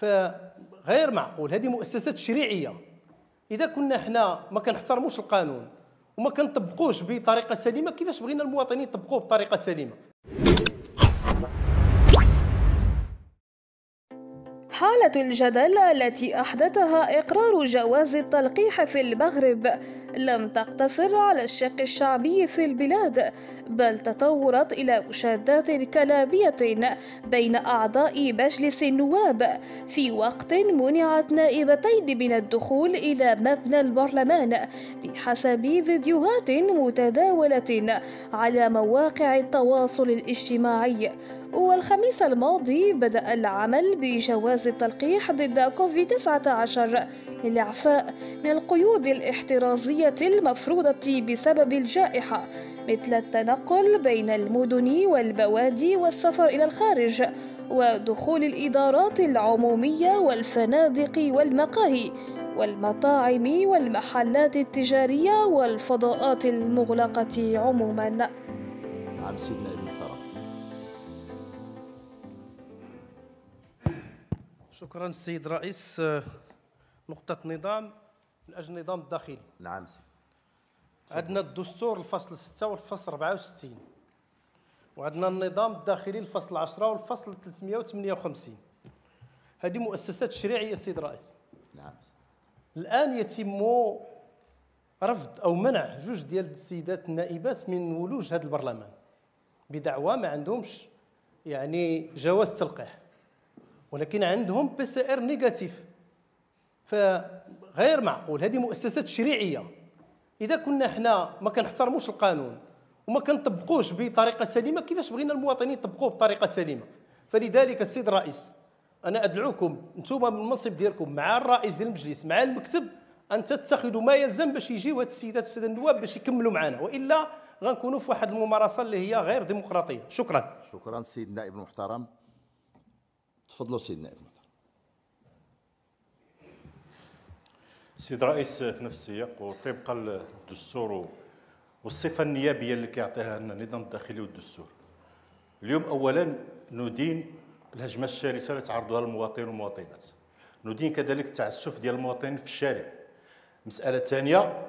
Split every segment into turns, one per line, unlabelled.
فغير معقول. هذه مؤسسات تشريعيه، اذا كنا احنا ما كنحترموش القانون وما كنطبقوش بطريقه سليمه، كيفاش بغينا المواطنين يطبقوه بطريقه سليمه؟
حالة الجدل التي أحدثها إقرار جواز التلقيح في المغرب لم تقتصر على الشق الشعبي في البلاد، بل تطورت إلى مشادات كلامية بين أعضاء مجلس النواب، في وقت منعت نائبتين من الدخول إلى مبنى البرلمان بحسب فيديوهات متداولة على مواقع التواصل الاجتماعي. والخميس الماضي بدأ العمل بجواز التلقيح ضد كوفيد-19 للإعفاء من القيود الاحترازية المفروضة بسبب الجائحة، مثل التنقل بين المدن والبوادي والسفر إلى الخارج ودخول الإدارات العمومية والفنادق والمقاهي والمطاعم والمحلات التجارية والفضاءات المغلقة عموما.
نعم سيدنا المحترم.
شكرا السيد الرئيس. نقطة نظام من أجل النظام الداخلي.
نعم سيدي.
عندنا الدستور الفصل 6 والفصل 64، وعندنا النظام الداخلي الفصل 10 والفصل 358. هذه مؤسسات تشريعية السيد الرئيس.
نعم.
الآن يتم رفض أو منع جوج ديال السيدات النائبات من ولوج هذا البرلمان بدعوى ما عندهمش يعني جواز تلقيح، ولكن عندهم PCR نيجاتيف. فغير معقول. هذه مؤسسات تشريعيه، اذا كنا احنا ما كنحترموش القانون وما كنطبقوش بطريقه سليمه، كيفاش بغينا المواطنين يطبقوه بطريقه سليمه؟ فلذلك السيد الرئيس، انا ادعوكم انتم من المنصب ديالكم مع الرئيس ديال المجلس مع المكتب ان تتخذوا ما يلزم باش يجيو هاد السيدات والساده النواب باش يكملوا معنا، والا غنكونوا في واحد الممارسه اللي هي غير ديمقراطيه. شكرا.
شكرا سيد النائب المحترم. تفضلوا سيد النائب المحترم.
سيد الرئيس، في نفس السياق وطبقا للدستور والصفه النيابيه اللي كيعطيها لنا النظام الداخلي والدستور، اليوم اولا ندين الهجمه الشرسه اللي تعرضها المواطنين والمواطنات، ندين كذلك التعسف ديال المواطنين في الشارع. مساله ثانيه،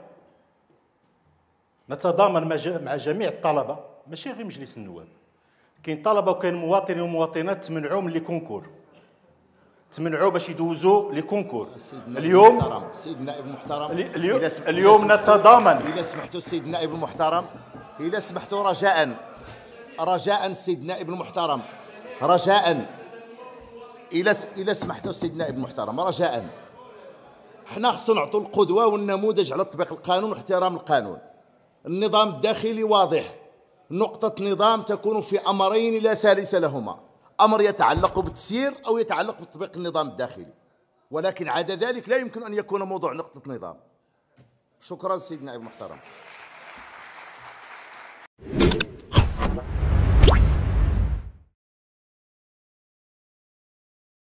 نتضامن مع جميع الطلبه، ماشي غير مجلس النواب، كاين طلبه وكاين مواطنين ومواطنات تمنعوا من لي كونكور، تمنعوا باش يدوزوا لي كونكور. اليوم
السيد النائب المحترم،
اليوم نتضامن.
إذا سمحتوا السيد النائب المحترم، إذا سمحتوا رجاء السيد النائب المحترم، رجاء إذا سمحتوا السيد النائب المحترم، رجاء حنا خصنا نعطوا القدوة والنموذج على تطبيق القانون واحترام القانون. النظام الداخلي واضح، نقطة نظام تكون في أمرين لا ثالث لهما، أمر يتعلق بالتسيير أو يتعلق بتطبيق النظام الداخلي، ولكن عدا ذلك لا يمكن أن يكون موضوع نقطة نظام. شكرا سيد النائب المحترم.